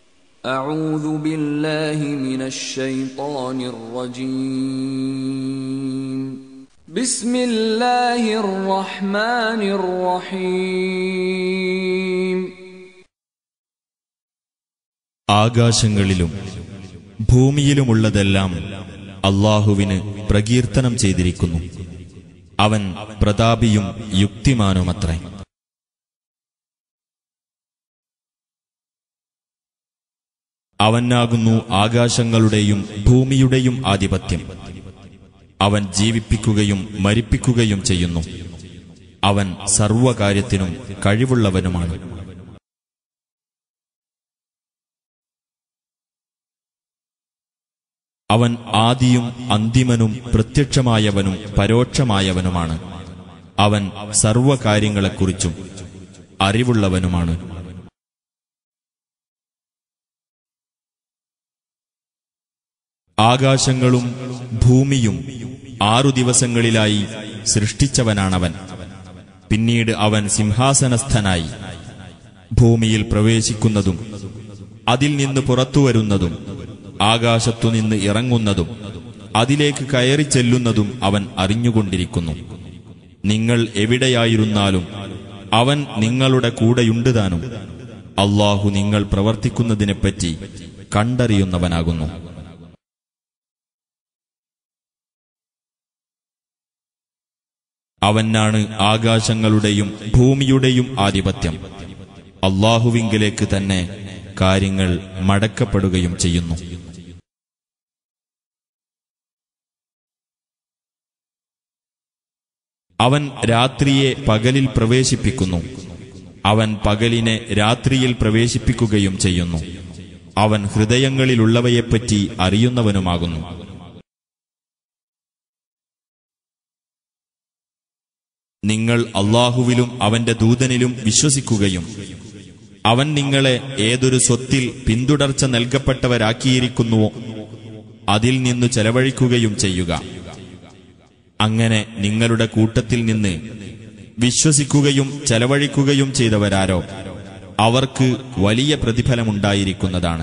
أعوذ بالله من الشيطان الرجيم بسم الله الرحمن الرحيم ആകാശങ്ങളിലും ഭൂമിയിലുമുള്ളതെല്ലാം അല്ലാഹുവിന് പ്രകീർത്തനം ചെയ്തിരിക്കുന്നു. അവൻ പ്രതാപിയും യുക്തിമാനുമത്രേ. അവനാകുന്നു ആകാശങ്ങളുടെയും ഭൂമിയുടെയും ആധിപത്യം. അവൻ ജീവിപ്പിക്കുകയും മരിപ്പിക്കുകയും ചെയ്യുന്നു. അവൻ സർവകാര്യത്തിനും കഴിവുള്ളവനുമാണ്. അവൻ ആദിയും അന്തിമനും പ്രത്യക്ഷമായവനും പരോക്ഷമായവനുമാണ്. അവൻ സർവകാര്യങ്ങളെക്കുറിച്ചും അറിവുള്ളവനുമാണ്. ആകാശങ്ങളും ഭൂമിയും 6 ദിവസങ്ങളിലായി സൃഷ്ടിച്ചവനാണവൻ. പിന്നീട് അവൻ സിംഹാസനസ്ഥനായി ഭൂമിയിൽ പ്രവേശിക്കുന്നതും അതിൽ നിന്ന് പുറത്തുവരുന്നതും ആകാശത്തുനിന്ന് ഇറങ്ങുന്നതും അതിലേക്ക് കയറി ചെല്ലുന്നതും അവൻ അറിഞ്ഞുകൊണ്ടിരിക്കുന്നു. നിങ്ങൾ എവിടെയായിരുന്നാലും അവൻ നിങ്ങളുടെ കൂടെയുണ്ട് താനും. അല്ലാഹു നിങ്ങൾ പ്രവർത്തിക്കുന്നതിനെപ്പറ്റി കണ്ടറിയുന്നവനാകുന്നു. അവനാണ് ആകാശങ്ങളുടെയും ഭൂമിയുടെയും ആധിപത്യം. അല്ലാഹുവിങ്കലേക്ക് തന്നെ കാര്യങ്ങൾ മടക്കപ്പെടുകയും ചെയ്യുന്നു. അവൻ രാത്രിയെ പകലിൽ പ്രവേശിപ്പിക്കുന്നു. അവൻ പകലിനെ രാത്രിയിൽ പ്രവേശിപ്പിക്കുകയും ചെയ്യുന്നു. അവൻ ഹൃദയങ്ങളിലുള്ളവയെപ്പറ്റി അറിയുന്നവനുമാകുന്നു. നിങ്ങൾ അല്ലാഹുവിലും അവന്റെ ദൂതനിലും വിശ്വസിക്കുകയും അവൻ നിങ്ങളെ ഏതൊരു സ്വത്തിൽ പിന്തുടർച്ച നൽകപ്പെട്ടവരാക്കിയിരിക്കുന്നുവോ അതിൽ നിന്നു ചെലവഴിക്കുകയും ചെയ്യുക. അങ്ങനെ നിങ്ങളുടെ കൂട്ടത്തിൽ നിന്ന് വിശ്വസിക്കുകയും ചെലവഴിക്കുകയും ചെയ്തവരാരോ അവർക്ക് വലിയ പ്രതിഫലമുണ്ടായിരിക്കുന്നതാണ്.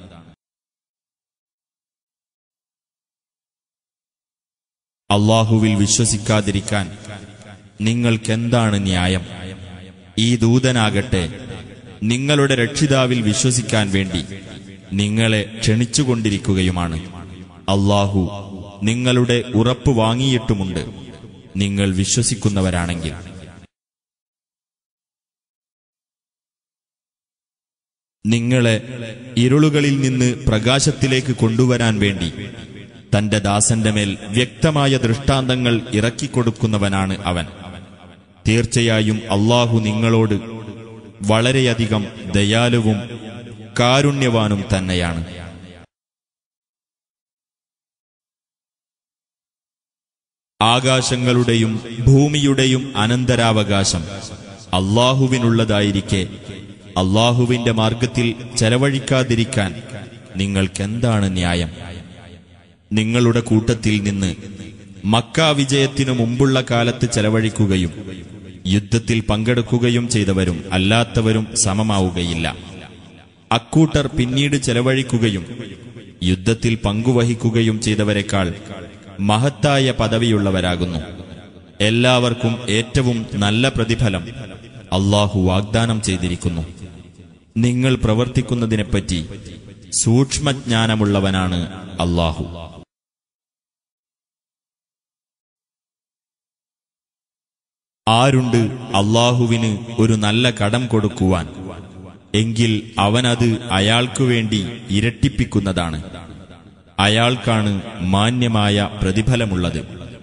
അല്ലാഹുവിൽ വിശ്വസിക്കാതിരിക്കാൻ നിങ്ങൾക്കെന്താണ് ന്യായം? ഈ ദൂതനാകട്ടെ നിങ്ങളുടെ രക്ഷിതാവിൽ വിശ്വസിക്കാൻ വേണ്ടി നിങ്ങളെ ക്ഷണിച്ചുകൊണ്ടിരിക്കുകയുമാണ്. അല്ലാഹു നിങ്ങളുടെ ഉറപ്പ് വാങ്ങിയിട്ടുമുണ്ട്, നിങ്ങൾ വിശ്വസിക്കുന്നവരാണെങ്കിൽ. നിങ്ങളെ ഇരുളുകളിൽ നിന്ന് പ്രകാശത്തിലേക്ക് കൊണ്ടുവരാൻ വേണ്ടി തന്റെ ദാസന്റെ മേൽ വ്യക്തമായ ദൃഷ്ടാന്തങ്ങൾ ഇറക്കിക്കൊടുക്കുന്നവനാണ് അവൻ. തീർച്ചയായും അല്ലാഹു നിങ്ങളോട് വളരെയധികം ദയാലുവും കാരുണ്യവാനും തന്നെയാണ്. ആകാശങ്ങളുടെയും ഭൂമിയുടെയും അനന്തരാവകാശം അല്ലാഹുവിനുള്ളതായിരിക്കെ അല്ലാഹുവിന്റെ മാർഗത്തിൽ ചെലവഴിക്കാതിരിക്കാൻ നിങ്ങൾക്കെന്താണ് ന്യായം? നിങ്ങളുടെ കൂട്ടത്തിൽ നിന്ന് മക്ക വിജയത്തിനു മുമ്പുള്ള കാലത്ത് ചെലവഴിക്കുകയും യുദ്ധത്തിൽ പങ്കെടുക്കുകയും ചെയ്തവരും അല്ലാത്തവരും സമമാവുകയില്ല. അക്കൂട്ടർ പിന്നീട് ചെലവഴിക്കുകയും യുദ്ധത്തിൽ പങ്കുവഹിക്കുകയും ചെയ്തവരെക്കാൾ മഹത്തായ പദവിയുള്ളവരാകുന്നു. എല്ലാവർക്കും ഏറ്റവും നല്ല പ്രതിഫലം അല്ലാഹു വാഗ്ദാനം ചെയ്തിരിക്കുന്നു. നിങ്ങൾ പ്രവർത്തിക്കുന്നതിനെപ്പറ്റി സൂക്ഷ്മജ്ഞാനമുള്ളവനാണ് അല്ലാഹു. ആരുണ്ട് അല്ലാഹുവിന് ഒരു നല്ല കടം കൊടുക്കുവാൻ? എങ്കിൽ അവനത് അയാൾക്കുവേണ്ടി ഇരട്ടിപ്പിക്കുന്നതാണ്. അയാൾക്കാണ് മാന്യമായ പ്രതിഫലമുള്ളത്.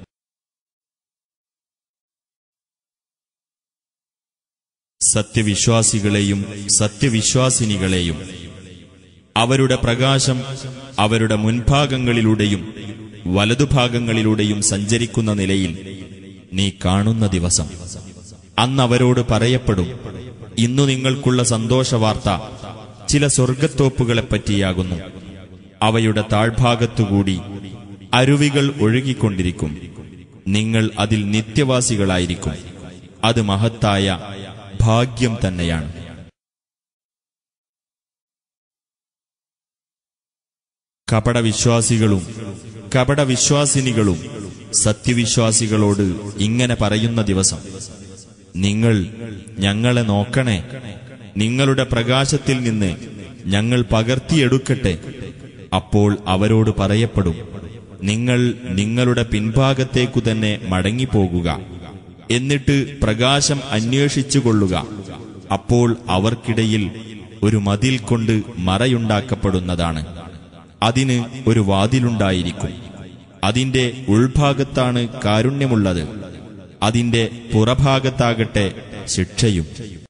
സത്യവിശ്വാസികളെയും സത്യവിശ്വാസിനികളെയും അവരുടെ പ്രകാശം അവരുടെ മുൻഭാഗങ്ങളിലൂടെയും വലതുഭാഗങ്ങളിലൂടെയും സഞ്ചരിക്കുന്ന നിലയിൽ നീ കാണുന്ന ദിവസം അന്നവരോട് പറയപ്പെടും, ഇന്നു നിങ്ങൾക്കുള്ള സന്തോഷവാർത്ത ചില സ്വർഗത്തോപ്പുകളെപ്പറ്റിയാകുന്നു. അവയുടെ താഴ്ഭാഗത്തുകൂടി അരുവികൾ ഒഴുകിക്കൊണ്ടിരിക്കും. നിങ്ങൾ അതിൽ നിത്യവാസികളായിരിക്കും. അത് മഹത്തായ ഭാഗ്യം തന്നെയാണ്. കപടവിശ്വാസികളും കപടവിശ്വാസിനികളും സത്യവിശ്വാസികളോട് ഇങ്ങനെ പറയുന്ന ദിവസം, നിങ്ങൾ ഞങ്ങളെ നോക്കണേ, നിങ്ങളുടെ പ്രകാശത്തിൽ നിന്ന് ഞങ്ങൾ പകർത്തിയെടുക്കട്ടെ. അപ്പോൾ അവരോട് പറയപ്പെടും, നിങ്ങൾ നിങ്ങളുടെ പിൻഭാഗത്തേക്കു തന്നെ മടങ്ങിപ്പോകുക, എന്നിട്ട് പ്രകാശം അന്വേഷിച്ചുകൊള്ളുക. അപ്പോൾ അവർക്കിടയിൽ ഒരു മതിൽ കൊണ്ട് മറയുണ്ടാക്കപ്പെടുന്നതാണ്. അതിന് ഒരു വാതിലുണ്ടായിരിക്കും. അതിന്റെ ഉൾഭാഗത്താണ് കാരുണ്യമുള്ളത്, അതിന്റെ പുറഭാഗത്താകട്ടെ ശിക്ഷയും.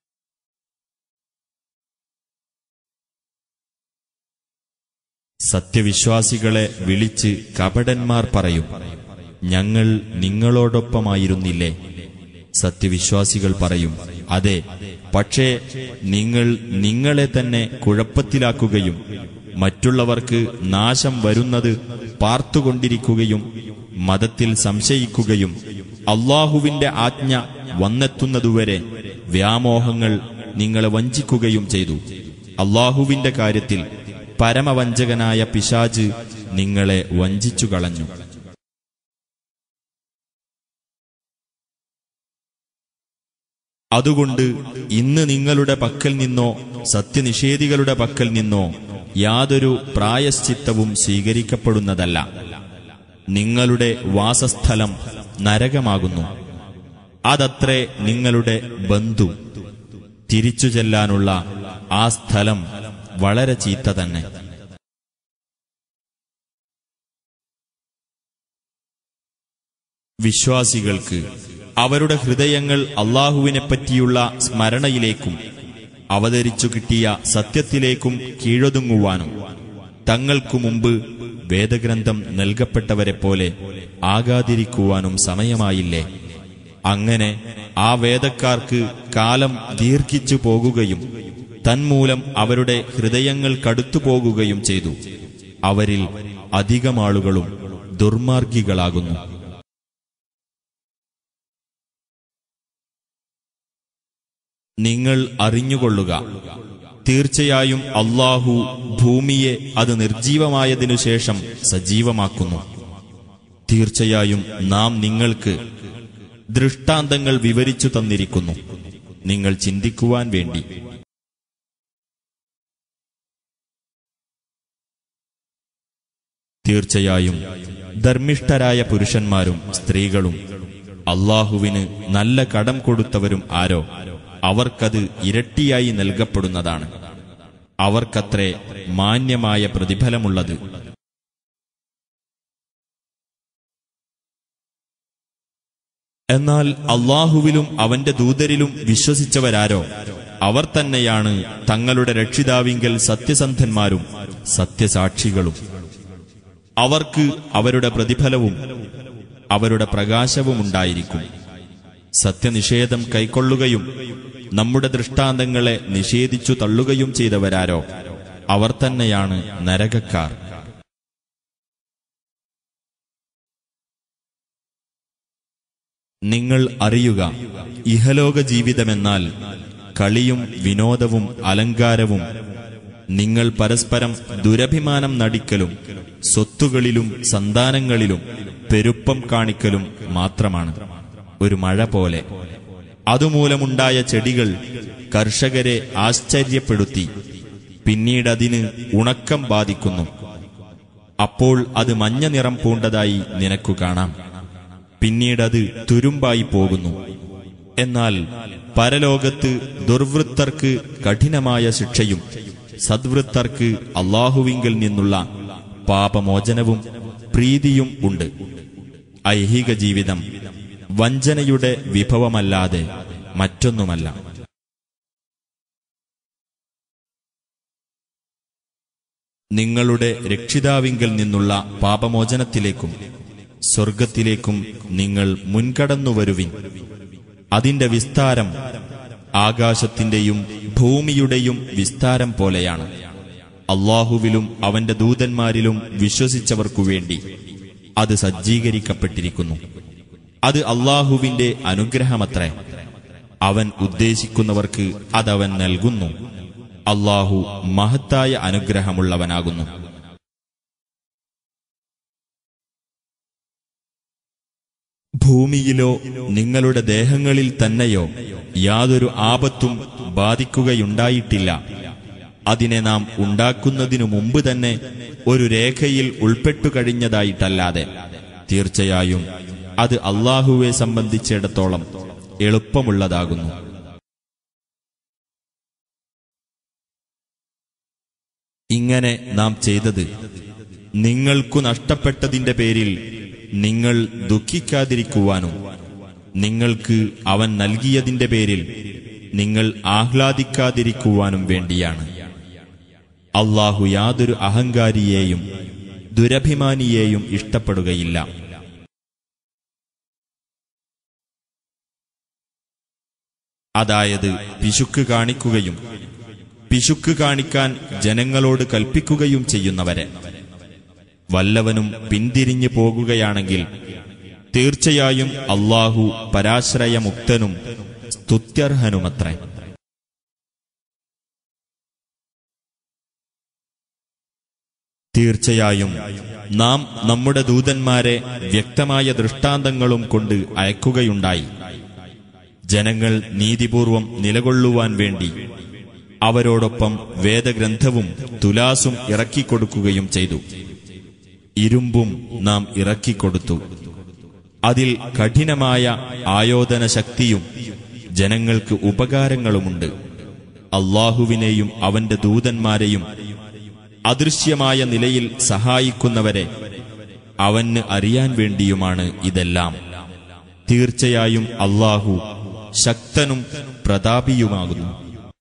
സത്യവിശ്വാസികളെ വിളിച്ച് കപടന്മാർ പറയും, ഞങ്ങൾ നിങ്ങളോടൊപ്പമായിരുന്നില്ലേ? സത്യവിശ്വാസികൾ പറയും, അതെ, പക്ഷേ നിങ്ങൾ നിങ്ങളെ തന്നെ കുഴപ്പത്തിലാക്കുകയും മറ്റുള്ളവർക്ക് നാശം വരുന്നത് പാർത്തുകൊണ്ടിരിക്കുകയും മതത്തിൽ സംശയിക്കുകയും അല്ലാഹുവിന്റെ ആജ്ഞ വന്നെത്തുന്നതുവരെ വ്യാമോഹങ്ങൾ നിങ്ങളെ വഞ്ചിക്കുകയും ചെയ്തു. അല്ലാഹുവിന്റെ കാര്യത്തിൽ പരമവഞ്ചകനായ പിശാച് നിങ്ങളെ വഞ്ചിച്ചു കളഞ്ഞു. അതുകൊണ്ട് ഇന്ന് നിങ്ങളുടെ പക്കൽ നിന്നോ സത്യനിഷേധികളുടെ പക്കൽ നിന്നോ യാതൊരു പ്രായശ്ചിത്തവും സ്വീകരിക്കപ്പെടുന്നതല്ല. നിങ്ങളുടെ വാസസ്ഥലം നരകമാകുന്നു. അതത്രേ നിങ്ങളുടെ ബന്ധു. തിരിച്ചു ചെല്ലാനുള്ള ആ സ്ഥലം വളരെ ചീത്ത തന്നെ. വിശ്വാസികൾക്ക് അവരുടെ ഹൃദയങ്ങൾ അല്ലാഹുവിനെപ്പറ്റിയുള്ള സ്മരണയിലേക്കും അവതരിച്ചു കിട്ടിയ സത്യത്തിലേക്കും കീഴൊതുങ്ങുവാനും തങ്ങൾക്കു മുമ്പ് വേദഗ്രന്ഥം നൽകപ്പെട്ടവരെ പോലെ ആകാതിരിക്കുവാനും സമയമായില്ലേ? അങ്ങനെ ആ വേദക്കാർക്ക് കാലം ദീർഘിച്ചു പോകുകയും തന്മൂലം അവരുടെ ഹൃദയങ്ങൾ കടുത്തുപോകുകയും ചെയ്തു. അവരിൽ അധികമാളുകളും ദുർമാർഗികളാകുന്നു. നിങ്ങൾ അറിഞ്ഞുകൊള്ളുക, തീർച്ചയായും അല്ലാഹു ഭൂമിയെ അത് നിർജീവമായതിനുശേഷം സജീവമാക്കുന്നു. തീർച്ചയായും നാം നിങ്ങൾക്ക് ദൃഷ്ടാന്തങ്ങൾ വിവരിച്ചു തന്നിരിക്കുന്നു, നിങ്ങൾ ചിന്തിക്കുവാൻ വേണ്ടി. തീർച്ചയായും ധർമ്മിഷ്ഠരായ പുരുഷന്മാരും സ്ത്രീകളും അല്ലാഹുവിന് നല്ല കടം കൊടുത്തവരും ആരോ അവർക്കത് ഇരട്ടിയായി നൽകപ്പെടുന്നതാണ്. അവർക്കത്രേ മാന്യമായ പ്രതിഫലമുള്ളത്. എന്നാൽ അല്ലാഹുവിലും അവന്റെ ദൂതരിലും വിശ്വസിച്ചവരാരോ അവർ തന്നെയാണ് തങ്ങളുടെ രക്ഷിതാവിങ്കൽ സത്യസന്ധന്മാരും സത്യസാക്ഷികളും. അവർക്ക് അവരുടെ പ്രതിഫലവും അവരുടെ പ്രകാശവുമുണ്ടായിരിക്കും. സത്യനിഷേധം കൈക്കൊള്ളുകയും നമ്മുടെ ദൃഷ്ടാന്തങ്ങളെ നിഷേധിച്ചു തള്ളുകയും ചെയ്തവരാരോ അവർ തന്നെയാണ് നരകക്കാർ. നിങ്ങൾ അറിയുക, ഇഹലോക ജീവിതമെന്നാൽ കളിയും വിനോദവും അലങ്കാരവും നിങ്ങൾ പരസ്പരം ദുരഭിമാനം നടിക്കലും സ്വത്തുകളിലും സന്താനങ്ങളിലും പെരുപ്പം കാണിക്കലും മാത്രമാണ്. ഒരു മഴ പോലെ അതുമൂലമുണ്ടായ ചെടികൾ കർഷകരെ ആശ്ചര്യപ്പെടുത്തി പിന്നീടതിന് ഉണക്കം ബാധിക്കുന്നു. അപ്പോൾ അത് മഞ്ഞ നിറം പൂണ്ടതായി നിനക്കു കാണാം. പിന്നീടത് തുരുമ്പായി പോകുന്നു. എന്നാൽ പരലോകത്ത് ദുർവൃത്തർക്ക് കഠിനമായ ശിക്ഷയും സദ്വൃത്തർക്ക് അല്ലാഹുവിങ്കൽ നിന്നുള്ള പാപമോചനവും പ്രീതിയും ഉണ്ട്. ഐഹിക ജീവിതം വഞ്ചനയുടെ വിഭവമല്ലാതെ മറ്റൊന്നുമല്ല. നിങ്ങളുടെ രക്ഷിതാവിങ്കൽ നിന്നുള്ള പാപമോചനത്തിലേക്കും സ്വർഗത്തിലേക്കും നിങ്ങൾ മുൻകടന്നുവരുവിൻ. അതിന്റെ വിസ്താരം ആകാശത്തിന്റെയും ഭൂമിയുടെയും വിസ്താരം പോലെയാണ്. അല്ലാഹുവിലും അവന്റെ ദൂതന്മാരിലും വിശ്വസിച്ചവർക്കുവേണ്ടി അത് സജ്ജീകരിക്കപ്പെട്ടിരിക്കുന്നു. അത് അല്ലാഹുവിന്റെ അനുഗ്രഹമത്രേ. അവൻ ഉദ്ദേശിക്കുന്നവർക്ക് അതവൻ നൽകുന്നു. അല്ലാഹു മഹത്തായ അനുഗ്രഹമുള്ളവനാകുന്നു. ഭൂമിയിലോ നിങ്ങളുടെ ദേഹങ്ങളിൽ തന്നെയോ യാതൊരു ആപത്തും ബാധിക്കുകയുണ്ടായിട്ടില്ല. അതിനെ നാം ഉണ്ടാക്കുന്നതിനു മുമ്പ് തന്നെ ഒരു രേഖയിൽ ഉൾപ്പെട്ടുകഴിഞ്ഞതായിട്ടല്ലാതെ. തീർച്ചയായും അത് അല്ലാഹുവെ സംബന്ധിച്ചിടത്തോളം എളുപ്പമുള്ളതാകുന്നു. ഇങ്ങനെ നാം ചെയ്തത് നിങ്ങൾക്കു നഷ്ടപ്പെട്ടതിന്റെ പേരിൽ നിങ്ങൾ ദുഃഖിക്കാതിരിക്കുവാനും നിങ്ങൾക്ക് അവൻ നൽകിയതിന്റെ പേരിൽ നിങ്ങൾ ആഹ്ലാദിക്കാതിരിക്കുവാനും വേണ്ടിയാണ്. അല്ലാഹു യാതൊരു അഹങ്കാരിയെയും ദുരഭിമാനിയെയും ഇഷ്ടപ്പെടുകയില്ല. അതായത് പിശുക്ക് കാണിക്കുകയും പിശുക്ക് കാണിക്കാൻ ജനങ്ങളോട് കൽപ്പിക്കുകയും ചെയ്യുന്നവരെ. വല്ലവനും പിന്തിരിഞ്ഞു പോകുകയാണെങ്കിൽ തീർച്ചയായും അല്ലാഹു പരാശ്രയമുക്തനും സ്തുത്യർഹനുമത്രേ. തീർച്ചയായും നാം നമ്മുടെ ദൂതന്മാരെ വ്യക്തമായ ദൃഷ്ടാന്തങ്ങളും കൊണ്ട് അയക്കുകയുണ്ടായി. ജനങ്ങൾ നീതിപൂർവം നിലകൊള്ളുവാൻ വേണ്ടി അവരോടൊപ്പം വേദഗ്രന്ഥവും തുലാസും ഇറക്കിക്കൊടുക്കുകയും ചെയ്തു. ഇരുമ്പും നാം ഇറക്കിക്കൊടുത്തു. അതിൽ കഠിനമായ ആയോധന ശക്തിയും ജനങ്ങൾക്ക് ഉപകാരങ്ങളുമുണ്ട്. അല്ലാഹുവിനെയും അവന്റെ ദൂതന്മാരെയും അദൃശ്യമായ നിലയിൽ സഹായിക്കുന്നവരെ അവന് അറിയാൻ വേണ്ടിയുമാണ് ഇതെല്ലാം. തീർച്ചയായും അല്ലാഹു ശക്തനും പ്രതാപിയുമാകുന്നു.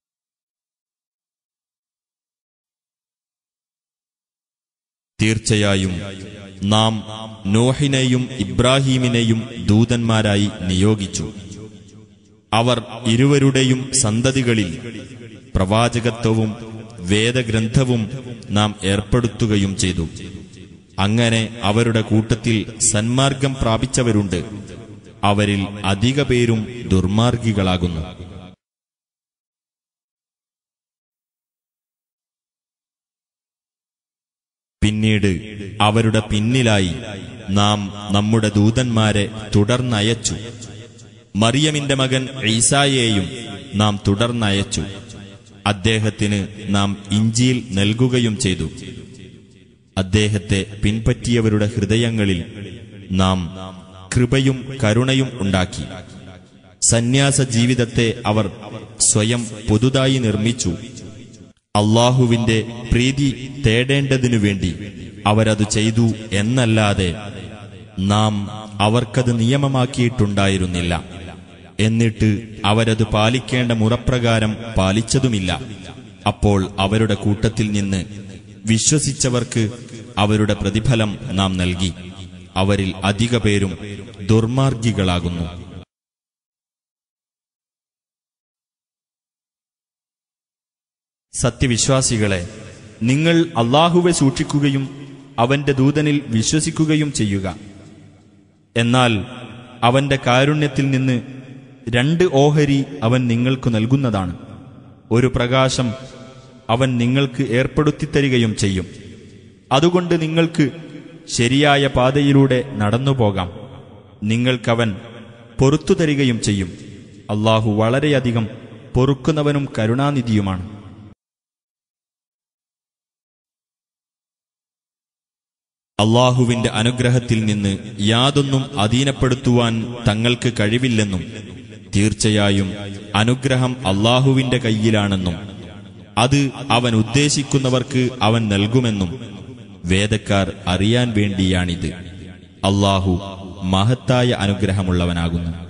തീർച്ചയായും നാം നോഹിനെയും ഇബ്രാഹീമിനെയും ദൂതന്മാരായി നിയോഗിച്ചു. അവർ ഇരുവരുടെയും സന്തതികളിൽ പ്രവാചകത്വവും വേദഗ്രന്ഥവും നാം ഏർപ്പെടുത്തുകയും ചെയ്തു. അങ്ങനെ അവരുടെ കൂട്ടത്തിൽ സന്മാർഗം പ്രാപിച്ചവരുണ്ട്. അവരിൽ അധിക പേരും ദുർമാർഗികളാകുന്നു. പിന്നീട് അവരുടെ പിന്നിലായി നാം നമ്മുടെ ദൂതന്മാരെ തുടർന്നയച്ചു. മറിയമിന്റെ മകൻ ഈസായെയും നാം തുടർന്നയച്ചു. അദ്ദേഹത്തിന് നാം ഇഞ്ചീൽ നൽകുകയും ചെയ്തു. അദ്ദേഹത്തെ പിൻപറ്റിയവരുടെ ഹൃദയങ്ങളിൽ നാം കൃപയും കരുണയും ഉണ്ടാക്കി. സന്യാസ ജീവിതത്തെ അവർ സ്വയം പുതുതായി നിർമ്മിച്ചു. അല്ലാഹുവിന്റെ പ്രീതി തേടേണ്ടതിനു വേണ്ടി അവരത് ചെയ്തു എന്നല്ലാതെ നാം അവർക്കത് നിയമമാക്കിയിട്ടുണ്ടായിരുന്നില്ല. എന്നിട്ട് അവരത് പാലിക്കേണ്ട മുറപ്രകാരം പാലിച്ചതുമില്ല. അപ്പോൾ അവരുടെ കൂട്ടത്തിൽ നിന്ന് വിശ്വസിച്ചവർക്ക് അവരുടെ പ്രതിഫലം നാം നൽകി. അവരിൽ അധിക പേരും ദുർമാർഗികളാകുന്നു. സത്യവിശ്വാസികളെ, നിങ്ങൾ അല്ലാഹുവെ സൂക്ഷിക്കുകയും അവന്റെ ദൂതനിൽ വിശ്വസിക്കുകയും ചെയ്യുക. എന്നാൽ അവന്റെ കാരുണ്യത്തിൽ നിന്ന് 2 ഓഹരി അവൻ നിങ്ങൾക്ക് നൽകുന്നതാണ്. ഒരു പ്രകാശം അവൻ നിങ്ങൾക്ക് ഏർപ്പെടുത്തിത്തരികയും ചെയ്യും. അതുകൊണ്ട് നിങ്ങൾക്ക് ശരിയായ പാതയിലൂടെ നടന്നുപോകാം. നിങ്ങൾക്കവൻ പൊറുത്തു തരികയും ചെയ്യും. അല്ലാഹു വളരെയധികം പൊറുക്കുന്നവനും കരുണാനിധിയുമാണ്. അല്ലാഹുവിന്റെ അനുഗ്രഹത്തിൽ നിന്ന് യാതൊന്നും അധീനപ്പെടുത്തുവാൻ തങ്ങൾക്ക് കഴിവില്ലെന്നും തീർച്ചയായും അനുഗ്രഹം അല്ലാഹുവിന്റെ കയ്യിലാണെന്നും അത് അവൻ ഉദ്ദേശിക്കുന്നവർക്ക് അവൻ നൽകുമെന്നും വേദക്കാർ അറിയാൻ വേണ്ടിയാണിത്. അല്ലാഹു മഹത്തായ അനുഗ്രഹമുള്ളവനാകുന്നു.